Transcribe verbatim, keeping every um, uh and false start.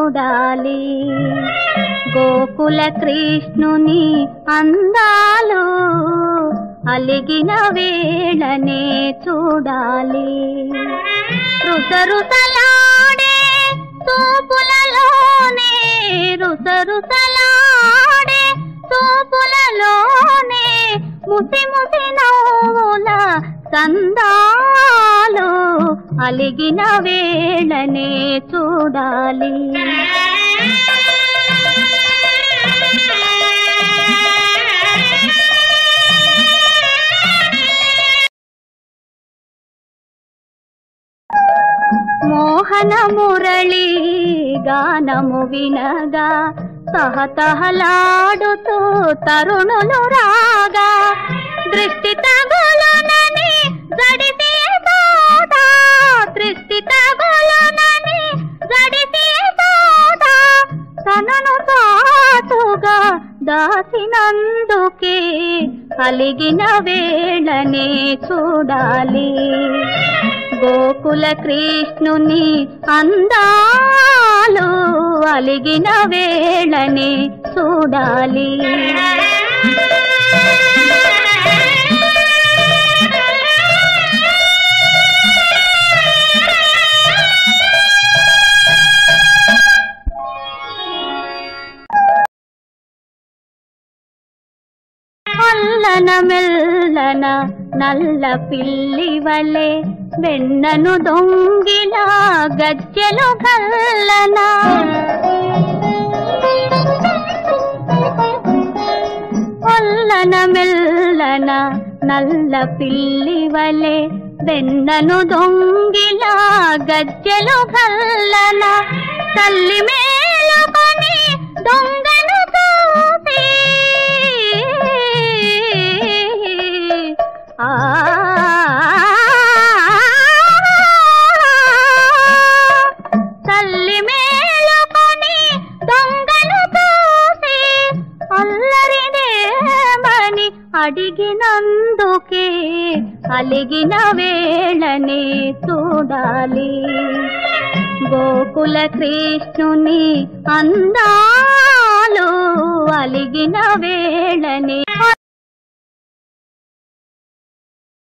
చూడాలి గోకుల కృష్ణుని అందాలు అలిగిన వేళనే చూడాలి రుసరుసలాడే తూపులలోనే రుసరుసలాడే తూపులలోనే ముసి ముసి నవ్వుల సందాలు అలిగిన వేళనే చూడాలి మోహన మురళి గానము వినగా తహతహలాడుతూ తరుణులు రాగా దృష్టి తగులునని జడిసి సోదా దృష్టి తగులునని జడిసి సోదా తనను తాటుగా దాసినందుకే అలిగిన వేళనే చూడాలి గోకుల కృష్ణుని అందాలు అలిగిన వేళనే చూడాలి అల్లన మెల్లన నల్ల పిల్లి వలె వెన్నను దొంగిలా గజ్జెలు గల్లన అల్లన మెల్లన నల్ల పిల్లి వలె వెన్నను దొంగిలా గజ్జెలు గల్లన తల్లి మేలుకొని దొంగను చూసి ఆ తల్లి మేలుకొని దొంగను చూసి అల్లరిదేమని అడిగినందుకే అలిగిన వేళనే చూడాలి గోకుల కృష్ణుని అందాలు అలిగిన వేళనే